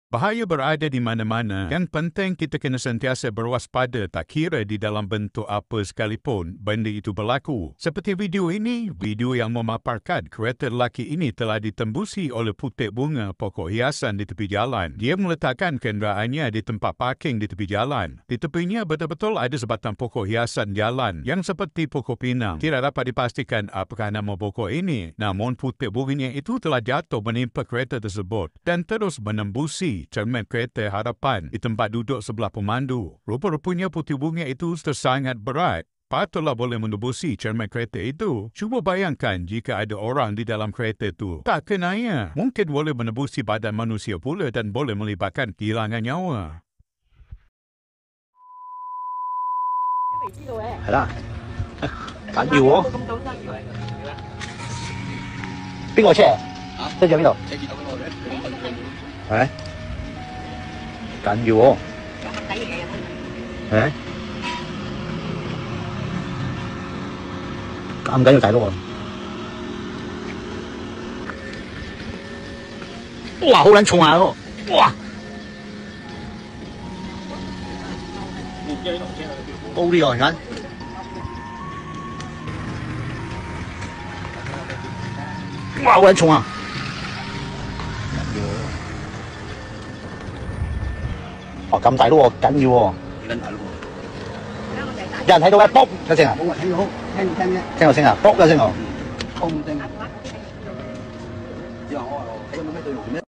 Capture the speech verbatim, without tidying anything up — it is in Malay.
Bahaya berada di mana-mana. Yang penting kita kena sentiasa berwaspada tak kira di dalam bentuk apa sekalipun benda itu berlaku. Seperti video ini, video yang memaparkan kereta lelaki ini telah ditembusi oleh putik bunga pokok hiasan di tepi jalan. Dia meletakkan kenderaannya di tempat parking di tepi jalan. Di tepinya betul-betul ada sebatang pokok hiasan jalan yang seperti pokok pinang. Tidak dapat dipastikan apakah nama pokok ini. Namun putik bunganya itu telah jatuh menimpa kereta tersebut dan terus menembusi cermin kereta hadapan di tempat duduk sebelah pemandu. Rupa-rupanya putik bunga itu tersangat berat. Patutlah boleh menembusi cermin kereta itu. Cuba bayangkan jika ada orang di dalam kereta itu. Tak kenanya. Mungkin boleh menembusi badan manusia pula dan boleh melibatkan kehilangan nyawa. 係啦，緊要喎。邊個車？車住喺邊度？係緊要喎。係咁緊要大佬喎！哇，好撚重下喎！哇！高啲喎，你睇。哇，好撚重啊！哦，咁大咯喎，緊要喎。有人睇到咩？卜一聲啊！我睇到，聽聽啫。聽到聲啊！卜一聲啊！通聲。之後我話睇有冇咩對路咩？